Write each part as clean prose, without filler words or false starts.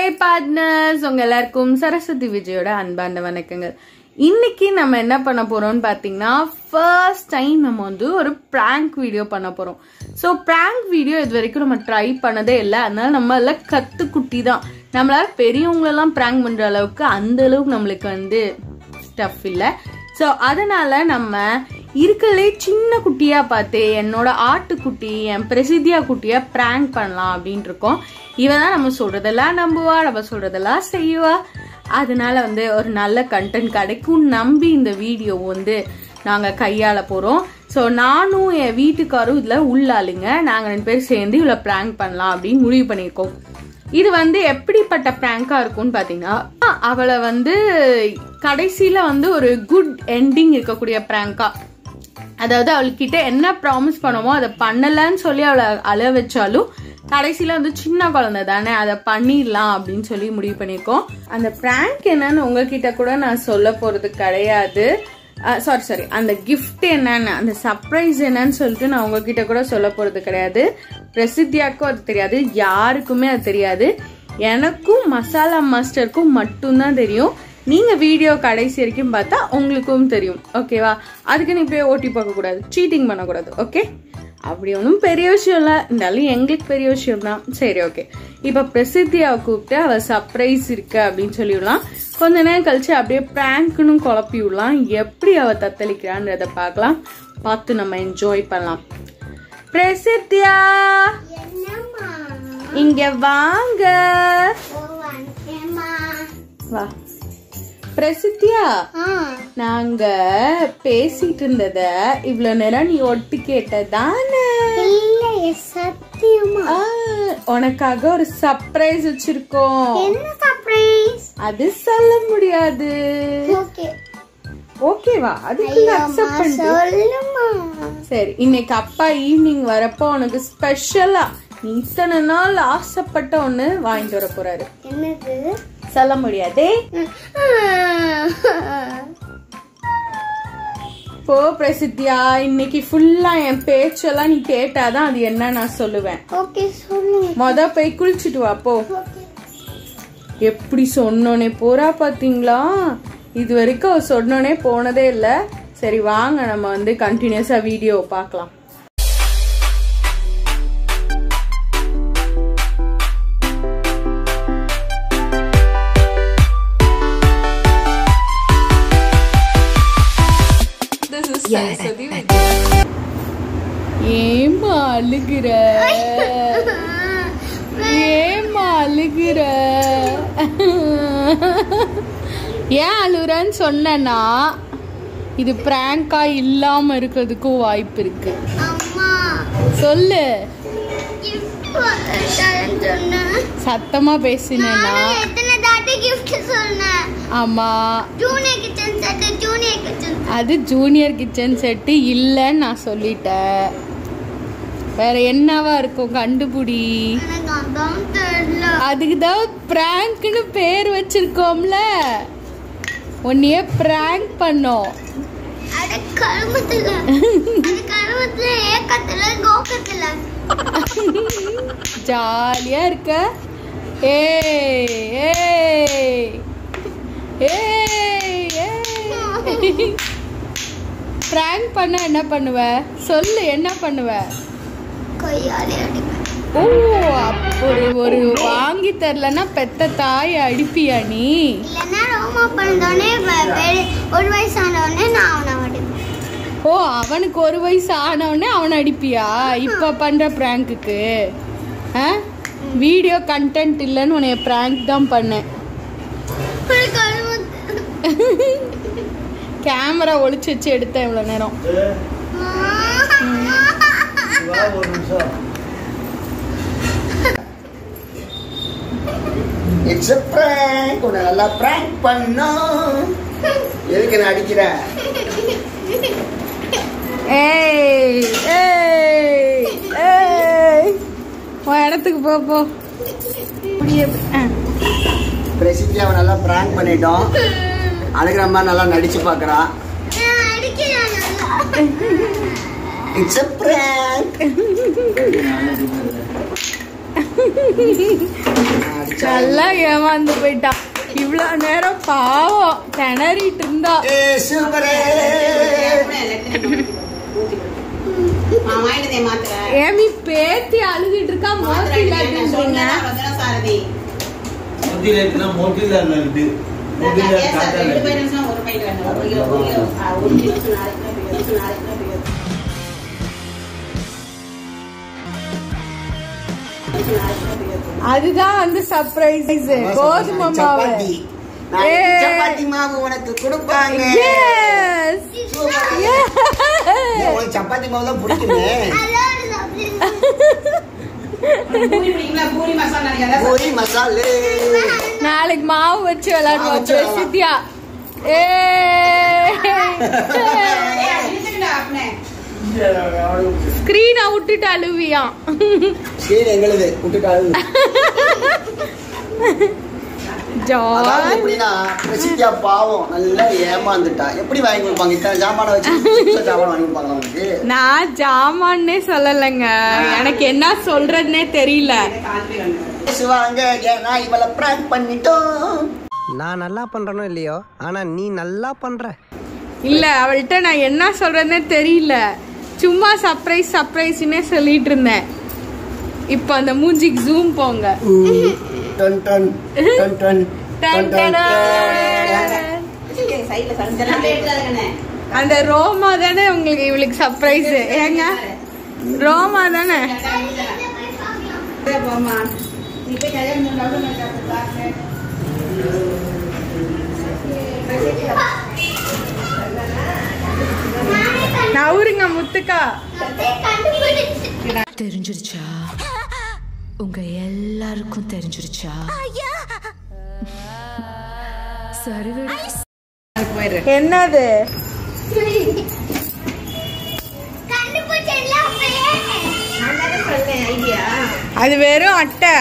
Hey partners, உங்க எல்லாருக்கும் சரஸ்வதி விஜயோட அன்பான வணக்கங்கள். இன்னைக்கு நம்ம என்ன பண்ண போறோம்னு பாத்தீங்கன்னா ஃபர்ஸ்ட் டைம் நம்ம வந்து ஒரு பிராங்க் வீடியோ பண்ண போறோம். சோ பிராங்க் வீடியோ இது வரைக்கும் நம்ம ட்ரை பண்ணதே இல்லை. அதனால நம்ம எல்லாம் கத்துக்குட்டி தான். நம்மளால பெரியவங்க எல்லாம் பிராங்க் பண்ற அளவுக்கு அந்த அளவுக்கு நம்மளுக்கு வந்து ஸ்டஃப் இல்லை. ஸோ அதனால நம்ம இருக்கலே சின்ன குட்டியா பார்த்து என்னோட ஆட்டுக்குட்டி என் பிரசித்தியா குட்டியா பிராங்க் பண்ணலாம் அப்படின்னு இருக்கோம். இவதான் நம்ம சொல்றதெல்லாம் நம்புவா, நம்ம சொல்றதெல்லாம் செய்வா. அதனால வந்து ஒரு நல்ல கண்டென்ட் கிடைக்கும் நம்பி இந்த வீடியோ வந்து நாங்க கையாள போறோம். ஸோ நானும் என் வீட்டுக்காரும் இதுல உள்ளாளுங்க நாங்க 2 பேரும் சேர்ந்து இவ்வளவு பிராங்க் பண்ணலாம் அப்படின்னு முடிவு பண்ணியிருக்கோம். இது வந்து எப்படிப்பட்ட பிராங்கா இருக்கும்னு பாத்தீங்கன்னா அவளை வந்து கடைசியில வந்து ஒரு குட் எண்டிங் இருக்கக்கூடிய பிராங்கா, அதாவது அவள்கிட்ட என்ன ப்ராமிஸ் பண்ணமோ அதை பண்ணலன்னு சொல்லி அவளை அழ வச்சாலும் கடைசியில வந்து சின்ன குழந்தை தானே அதை பண்ணிடலாம் அப்படின்னு சொல்லி முடிவு பண்ணிருக்கோம். அந்த பிராங்க் என்னன்னு உங்ககிட்ட கூட நான் சொல்ல போறது கிடையாது. சாரி அந்த கிஃப்ட் என்னன்னு அந்த சர்ப்ரைஸ் என்னன்னு சொல்லிட்டு நான் உங்ககிட்ட கூட சொல்ல போறது கிடையாது. பிரசித்தியாக்கும் அது தெரியாது, யாருக்குமே அது தெரியாது. எனக்கும் மசாலா மாஸ்டருக்கும் மட்டும்தான் தெரியும். நீங்க வீடியோ கடைசி வரைக்கும் பார்த்தா உங்களுக்கும் தெரியும். ஓகேவா? அதுக்கு நீ போய் ஓட்டி பார்க்க கூடாது, சீட்டிங் பண்ணக்கூடாது. ஓகே? அப்படி ஒன்றும் பெரிய விஷயம் இல்லை, இருந்தாலும் எங்களுக்கு பெரிய விஷயம் தான். சரி, ஓகே. இப்ப பிரசித்தியாவை கூப்பிட்டு அவ சர்ப்ரைஸ் இருக்கு அப்படின்னு சொல்லிவிடலாம். கொஞ்ச நேரம் கழிச்சு அப்படியே பிராங்க்னு குழப்பி விடலாம். எப்படி அவ தத்தளிக்கிறான்றத பார்க்கலாம். பார்த்து நம்ம என்ஜாய் பண்ணலாம். பிரசித்தியா இங்க வாங்க. வா பிரசித்தியா, நாங்க பேசிட்டு இருந்தத இவ்வளவு நேரம் நீ ஒட்டு கேட்டதானே? சத்தியமா உனக்காக ஒரு சர்ப்ரைஸ் வச்சிருக்கோம். என்ன சர்ப்ரைஸ்? அது சொல்ல முடியாது. ஓகே ஓகேவா? அதுக்கு அக்செப்ட் சொல்லுமா. சரி, இன்னைக்கு அப்பா ஈவினிங் வரப்போ உனக்கு ஸ்பெஷலா நீ இத்தனை நாள் ஆசைப்பட்ட ஒண்ணு வாங்கிட்டு வர போறாரு. என்னது? சொல்ல முடியாதே. போ பிரசித்தியா, இன்னைக்கு ஃபுல்லா என் பேச்செல்லாம் நீ கேட்டாதான் அது என்ன நான் சொல்லுவேன். ஓகே சொல்லுங்க. மொத போய் குளிச்சுட்டு வா போ. எப்படி சொன்னோனே போறா பாத்தீங்களா? இது வரைக்கும் அவ சொன்னோனே போனதே இல்ல. சரி வாங்க நம்ம வந்து கண்டினியூஸா வீடியோ பார்க்கலாம். ஏமா அழுகிற? ஏமா அழுகிற? ஏன் அழுகுறன்னு சொன்னா இது பிராங்கா இல்லாம இருக்கிறதுக்கும் வாய்ப்பு இருக்கு. சொல்லு. சத்தமா பேசினா ஆமா, அது ஜூனியர் கிச்சன் செட்டு இல்லன்னு நான் சொல்லிட்டேன். வேற என்னவா இருக்கும் கண்டுபிடி. அதுக்குதான் பிராங்க்னு பேர் வச்சிருக்கோம்ல. உன்னையே பிராங்க் பண்ணோம். ஜாலியா இருக்க. பிராங்க் பண்ண என்ன பண்ணுவ? சொல்லு, என்ன பண்ணுவ? ஓ, அப்படி ஒரு வாங்கி தரலன்னா பெத்த தாய் அடிப்பியா நீ? ஓ, அவனுக்கு 1 வயசு ஆனவனே அவனை அடிப்பியா? இப்ப பண்ற பிராங்குக்கு வீடியோ கண்டென்ட் இல்லைன்னு உன்னைய பிராங்க் தான் பண்ணேன். கேமரா ஒளிச்சு வச்சு எடுத்தேன் இவ்வளவு நேரம். It's a prank. உன்னை நல்லா பிராங்க் பண்ணோம். எதுக்கு நான் அடிக்கிறேன்? ஏய் ஏய் ஏய், உன் இடத்துக்கு போ. பிரசித்தியாவை நல்லா பிராங்க் பண்ணிட்டோம். அழுகிற மாதிரி நல்லா நடிச்சு பாக்குறா. It's a prank. நல்லா ஏமாந்து போயிட்டா. இவ்வளவு நேரம் பாவம் திணறிட்டு இருந்தா. ஏமி பேத்தி அழுகிட்டு இருக்கா. அதுதான் வந்து சர்ப்ரைஸ். கோதுமை மாவு சப்பாத்தி மாவு உனக்கு கொடுப்பாங்க. சப்பாத்தி மாவு தான் பிடிக்குமே. பூரி மசாலா நாளைக்கு மாவு வச்சு விளையாடுவோம். பிரசித்தியா ஸ்கிரீன் விட்டுட்டு அழுவியா? ஸ்கிரீன் எங்களுது விட்டுட்டு அழுவு. எப்படின்னா பிரசித்தியா பாவம் நல்லா ஏமாந்துட்டா. எப்படி வாங்கி கொடுப்பாங்க? இத்தனை ஜாமான வச்சு ஜாமான வாங்கி கொடுப்பாங்க அவனுக்கு. நான் ஜாமான்னே சொல்லலைங்க, எனக்கு என்ன சொல்றதுன்னே தெரியல. நான் இவளை பிராங்க் பண்ணிட்டோம். நான் நல்லா பண்றனோ இல்லையோ, ஆனா நீ நல்லா பண்ற. இல்ல, அவள்கிட்ட நான் என்ன சொல்றதுன்னே தெரியல. சும்மா சர்ப்ரைஸ் சர்ப்ரைஸ்னே சொல்லிட்டு இருந்தேன். இப்ப அந்த மூஞ்சிக்கு ஜூம் போங்க. அந்த ரோமா தானே உங்களுக்கு இவளுக்கு சர்ப்ரைஸ். ஏங்க ரோமா தானே? நவுருங்க முத்துக்கா. தெரிஞ்சிருச்சா? உங்க எல்லாருக்கும் தெரிஞ்சிருச்சா? என்னது? அது வெறும் அட்டை.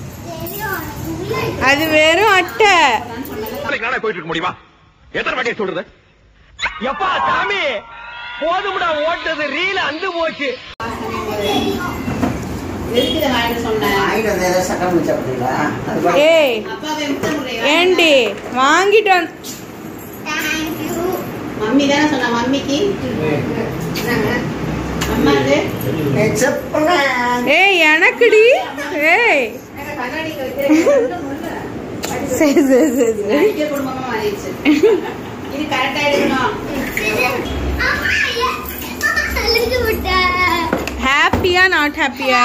அது வெறும் அட்டை. போயிட்டு இருக்க முடியுமா? எத்தனை வாட்டியை சொல்றது? எப்பா சாமி போதும்டா, ஓட்டது ரீல அந்து போச்சு. ஏய் ஏண்டி வாங்கிட்டு மம்மி தானே சொன்னா. மம்மிக்கு ஏய் எனக்குடி. ஏய் சரி சரி சரி குடும்பமா மாறிடுச்சு. இது கரெக்டா எடுக்கணும். ஹாப்பியா நாட் ஹாப்பியா?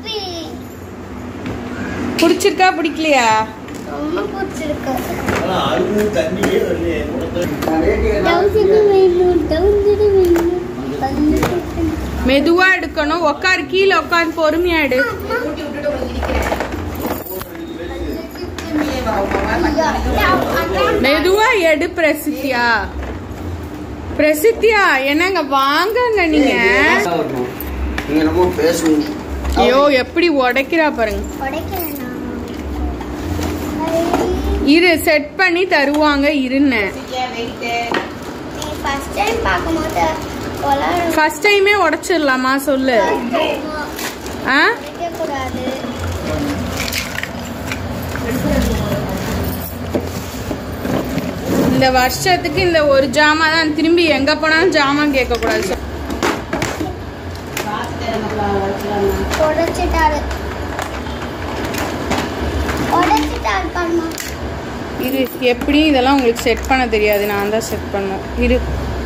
பிடிச்சிருக்கா பிடிக்கலையா? ரொம்ப பிடிச்சிருக்கு. மெதுவா எடுக்கணும். உட்காரு, கீழே உட்காரு, பொறுமையா எடு. மெதுவா எடு பிரசித்தியா. பிரசித்தியா என்னங்க வாங்கங்க நீங்க. ஐயோ எப்படி உடைக்கிறா பாருங்க. இரு செட் பண்ணி தருவாங்க. இருன்னு ஃபர்ஸ்ட் டைமே உடைச்சிடலாமா சொல்லு. இந்த வருஷத்துக்கு இந்த ஒரு ஜாமா தான். திரும்பி எங்க போனாலும் ஜாமான் கேட்க கூடாது. இது எப்படி இதெல்லாம் உங்களுக்கு செட் பண்ண தெரியாது. நான் தான் செட் பண்ணேன். இரு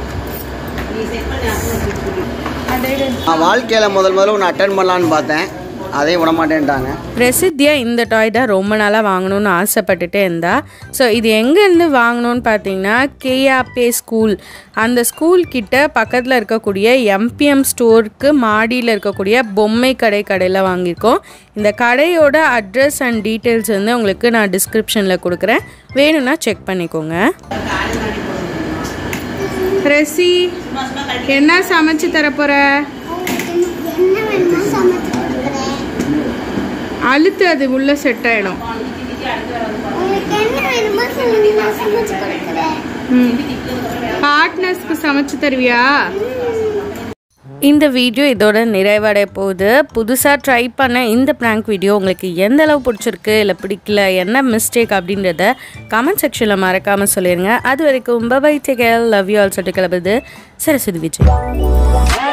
வாழ்க்கையில முதல்ல ஒன்று அட்டன் பண்ணலான்னு பார்த்தேன். அதையும் விட மாட்டேன்ட்டாங்க. பிரசித்தியா இந்த டாய் தான் ரொம்ப நாளாக வாங்கணும்னு ஆசைப்பட்டுட்டே இருந்தா. ஸோ இது எங்கேருந்து வாங்கணும்னு பார்த்தீங்கன்னா கேஆப்பே ஸ்கூல், அந்த ஸ்கூல் கிட்ட பக்கத்தில் இருக்கக்கூடிய எம்பிஎம் ஸ்டோருக்கு மாடியில் இருக்கக்கூடிய பொம்மை கடையில் வாங்கியிருக்கோம். இந்த கடையோட அட்ரஸ் அண்ட் டீட்டெயில்ஸ் வந்து உங்களுக்கு நான் டிஸ்கிரிப்ஷனில் கொடுக்குறேன், வேணும்னா செக் பண்ணிக்கோங்க. ரெசி என்ன சமைச்சு தரப்போற? அழுத்து, அது உள்ள செட் ஆயிடும். பார்ட்னர்ஸ்க்கு சமைச்சு தருவியா? இந்த வீடியோ இதோட நிறைவடைய போகுது. புதுசாக ட்ரை பண்ண இந்த ப்ராங்க் வீடியோ உங்களுக்கு எந்த அளவு பிடிச்சிருக்கு இல்லை பிடிக்கல, என்ன மிஸ்டேக் அப்படின்றத கமெண்ட் செக்ஷனில் மறக்காமல் சொல்லிடுங்க. அது வரைக்கும் bye, take care, love you all சொல்லிட்டு கிளம்புது சரஸ்வதி விஜய்.